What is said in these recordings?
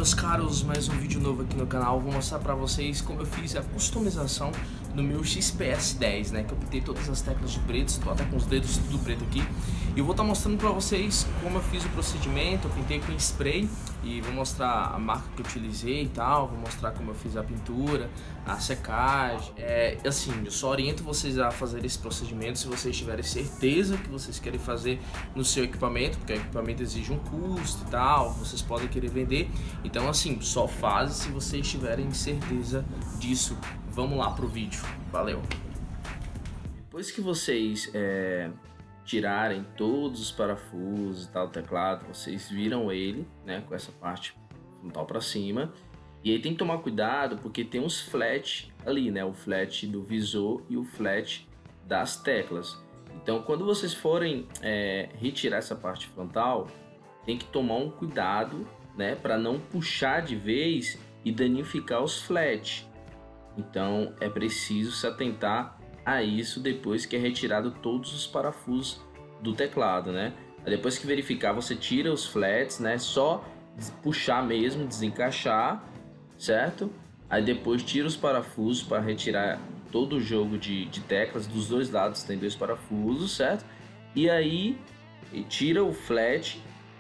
meus caros, mais um vídeo novo aqui no canal. Vou mostrar pra vocês como eu fiz a customização do meu XPS 10, né? Que eu pintei todas as teclas de preto, estou até com os dedos tudo preto aqui. E eu vou estar mostrando pra vocês como eu fiz o procedimento. Eu pintei com spray e vou mostrar a marca que eu utilizei e tal. Vou mostrar como eu fiz a pintura, a secagem. Assim, eu só oriento vocês a fazer esse procedimento se vocês tiverem certeza que vocês querem fazer no seu equipamento, porque o equipamento exige um custo e tal, vocês podem querer vender. Então assim, só faz se vocês tiverem certeza disso. Vamos lá pro vídeo, valeu! Depois que vocês tirarem todos os parafusos e tal, o teclado, vocês viram ele, né, com essa parte frontal para cima. E aí tem que tomar cuidado porque tem uns flat ali, né, o flat do visor e o flat das teclas. Então quando vocês forem retirar essa parte frontal, tem que tomar um cuidado, né, para não puxar de vez e danificar os flat. Então é preciso se atentar a isso depois que é retirado todos os parafusos do teclado, né? Depois que verificar, você tira os flats, né? Só puxar mesmo, desencaixar, certo? Aí depois tira os parafusos para retirar todo o jogo de teclas. Dos dois lados tem dois parafusos, certo? E aí tira o flat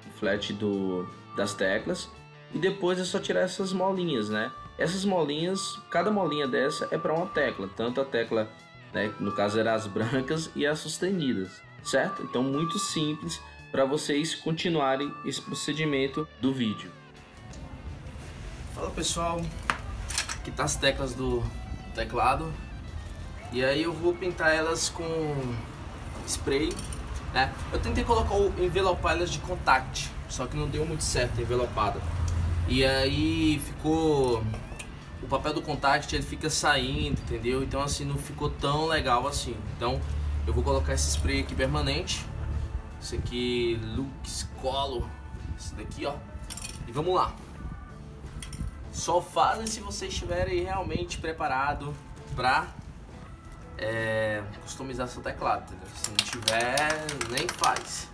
das teclas. E depois é só tirar essas molinhas, né? Essas molinhas, cada molinha dessa é para uma tecla, tanto a tecla, né, no caso eram as brancas e as sustenidas, certo? Então muito simples para vocês continuarem esse procedimento do vídeo. Fala pessoal, aqui tá as teclas do teclado e aí eu vou pintar elas com spray, né? Eu tentei colocar envelopar elas de contact, só que não deu muito certo envelopada. E aí ficou, o papel do contact ele fica saindo, entendeu? Então assim não ficou tão legal assim. Então eu vou colocar esse spray aqui permanente, esse aqui Lux Color, esse daqui ó. E vamos lá. Só fazem se vocês estiverem realmente preparado para customizar seu teclado, entendeu? Se não tiver, nem faz.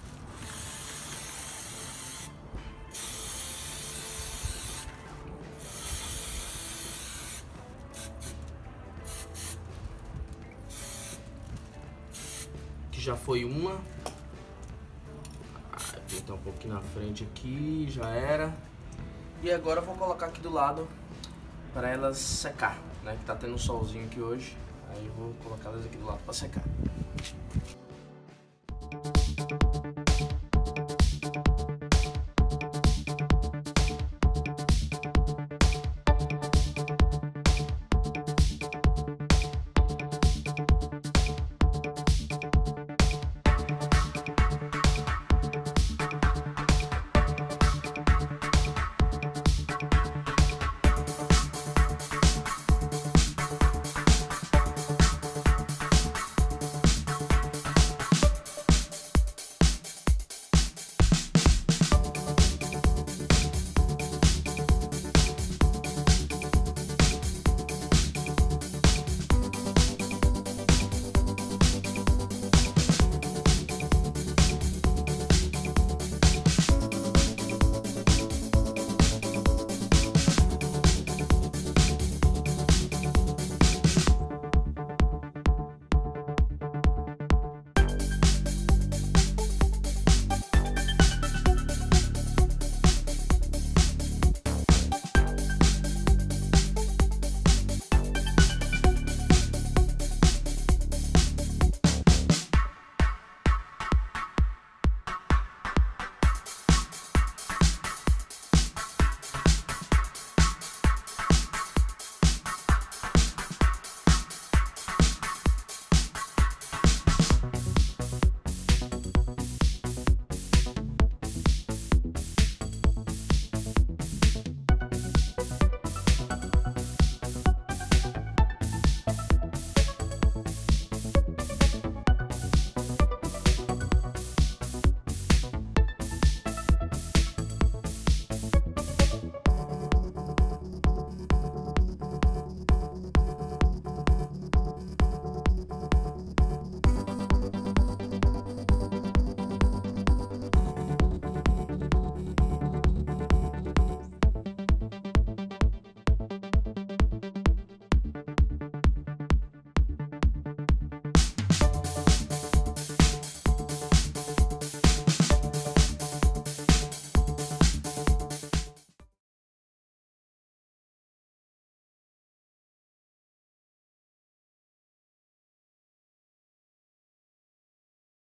Já foi uma, pintar um pouquinho na frente aqui, já era. E agora eu vou colocar aqui do lado para elas secar, né? Que tá tendo um solzinho aqui hoje, aí eu vou colocar elas aqui do lado para secar.